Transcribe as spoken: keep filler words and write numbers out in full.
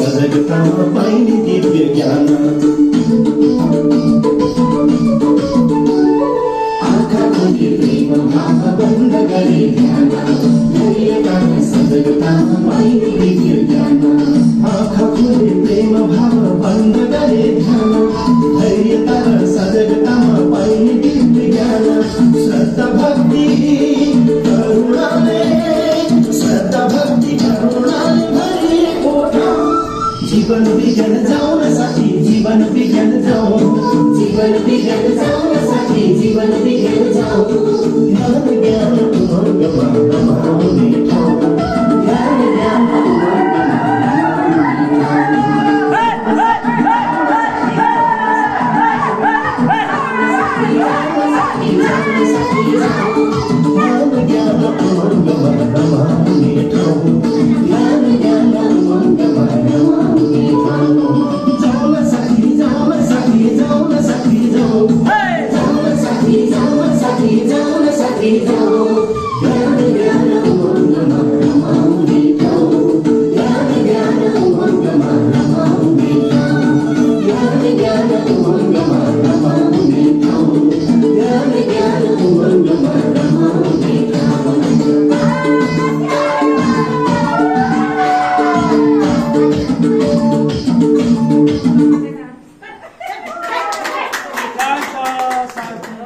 सजगतामा पाइने दिव्य ज्ञान आँखा खोली प्रेम भाव बन्द गरे ध्यान धैर्यतामा सजगतामा पाइने दिव्य ज्ञान आँखा खोली प्रेम भाव बन्द गरे ध्यान धैर्यता र सजगतामा पाइने दिव्य ज्ञान श्रद्धा भक्ति करुणाले श्रद्धा भक्ति करुणाले भरिएको ठाउँ जीवन विज्ञान जाऊ न साथी जीवन विज्ञान जाऊ जीवन विज्ञान जाऊ न साथी जीवन विज्ञान जाऊ ज्ञान ज्ञान उमङ्गमा रमाउने ठाउँ ज्ञान ज्ञान उमङ्गमा Thank you.